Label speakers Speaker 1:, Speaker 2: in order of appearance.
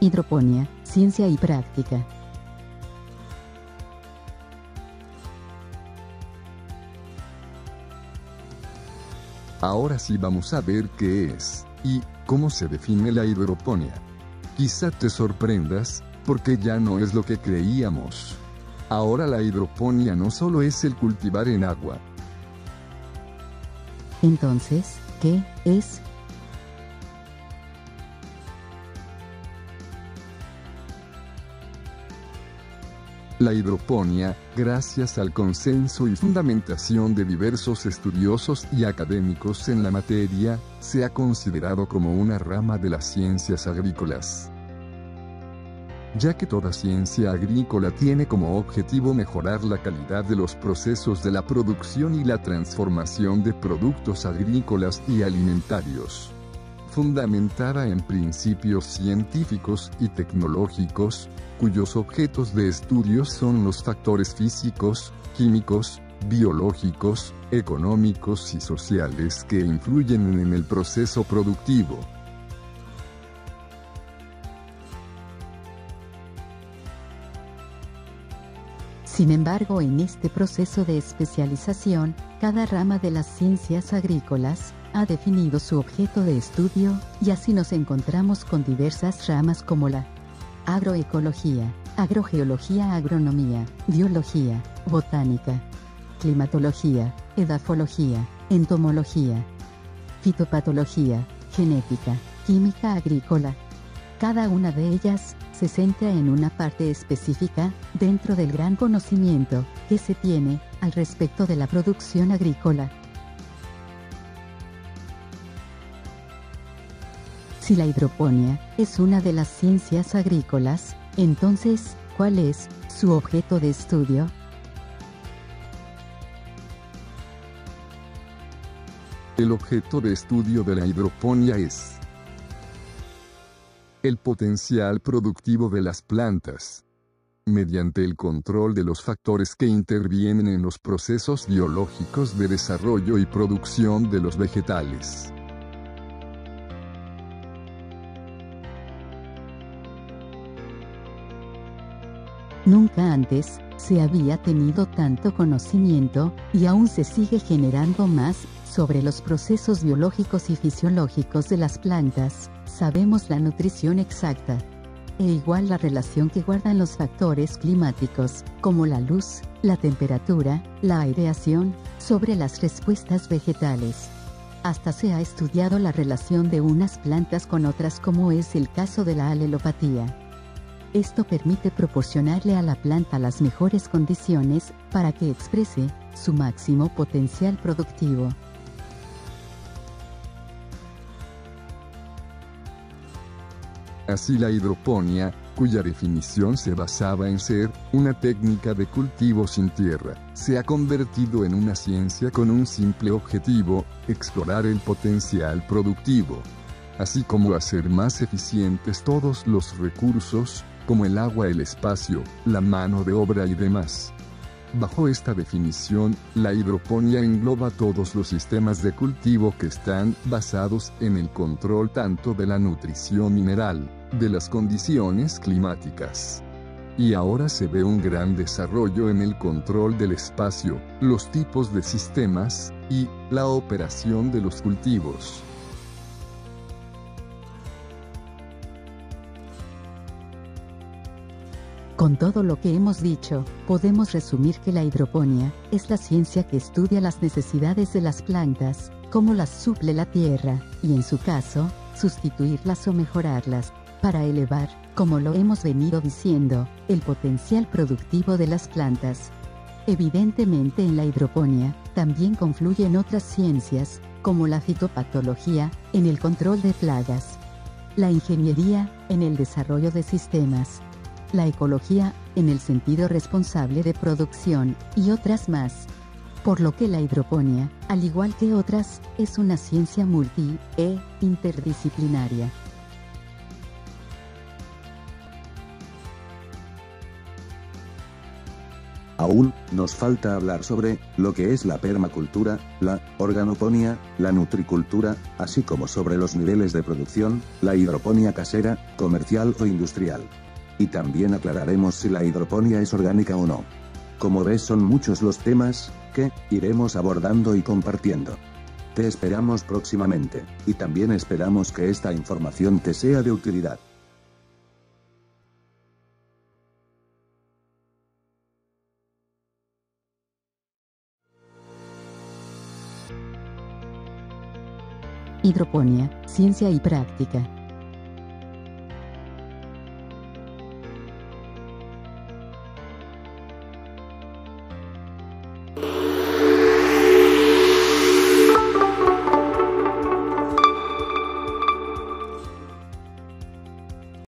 Speaker 1: Hidroponía, ciencia y práctica.
Speaker 2: Ahora sí vamos a ver qué es, y cómo se define la hidroponía. Quizá te sorprendas, porque ya no es lo que creíamos. Ahora la hidroponía no solo es el cultivar en agua.
Speaker 1: Entonces, ¿qué es?
Speaker 2: La hidroponía, gracias al consenso y fundamentación de diversos estudiosos y académicos en la materia, se ha considerado como una rama de las ciencias agrícolas. Ya que toda ciencia agrícola tiene como objetivo mejorar la calidad de los procesos de la producción y la transformación de productos agrícolas y alimentarios. Fundamentada en principios científicos y tecnológicos, cuyos objetos de estudio son los factores físicos, químicos, biológicos, económicos y sociales que influyen en el proceso productivo.
Speaker 1: Sin embargo, en este proceso de especialización, cada rama de las ciencias agrícolas ha definido su objeto de estudio, y así nos encontramos con diversas ramas como la agroecología, agrogeología, agronomía, biología, botánica, climatología, edafología, entomología, fitopatología, genética, química agrícola. Cada una de ellas se centra en una parte específica dentro del gran conocimiento que se tiene al respecto de la producción agrícola. Si la hidroponía es una de las ciencias agrícolas, entonces, ¿cuál es su objeto de estudio?
Speaker 2: El objeto de estudio de la hidroponía es el potencial productivo de las plantas, mediante el control de los factores que intervienen en los procesos biológicos de desarrollo y producción de los vegetales.
Speaker 1: Nunca antes se había tenido tanto conocimiento, y aún se sigue generando más, sobre los procesos biológicos y fisiológicos de las plantas. Sabemos la nutrición exacta, e igual la relación que guardan los factores climáticos, como la luz, la temperatura, la aireación, sobre las respuestas vegetales. Hasta se ha estudiado la relación de unas plantas con otras, como es el caso de la alelopatía. Esto permite proporcionarle a la planta las mejores condiciones para que exprese su máximo potencial productivo.
Speaker 2: Así la hidroponía, cuya definición se basaba en ser una técnica de cultivo sin tierra, se ha convertido en una ciencia con un simple objetivo: explorar el potencial productivo, así como hacer más eficientes todos los recursos, como el agua, el espacio, la mano de obra y demás. Bajo esta definición, la hidroponía engloba todos los sistemas de cultivo que están basados en el control tanto de la nutrición mineral, de las condiciones climáticas. Y ahora se ve un gran desarrollo en el control del espacio, los tipos de sistemas, y la operación de los cultivos.
Speaker 1: Con todo lo que hemos dicho, podemos resumir que la hidroponía es la ciencia que estudia las necesidades de las plantas, cómo las suple la tierra, y en su caso, sustituirlas o mejorarlas, para elevar, como lo hemos venido diciendo, el potencial productivo de las plantas. Evidentemente, en la hidroponía también confluyen otras ciencias, como la fitopatología, en el control de plagas, la ingeniería, en el desarrollo de sistemas, la ecología, en el sentido responsable de producción, y otras más. Por lo que la hidroponía, al igual que otras, es una ciencia interdisciplinaria.
Speaker 3: Ahora Aún nos falta hablar sobre lo que es la permacultura, la organoponía, la nutricultura, así como sobre los niveles de producción, la hidroponía casera, comercial o industrial. Y también aclararemos si la hidroponía es orgánica o no. Como ves, son muchos los temas que iremos abordando y compartiendo. Te esperamos próximamente, y también esperamos que esta información te sea de utilidad.
Speaker 1: Hidroponía, ciencia y práctica.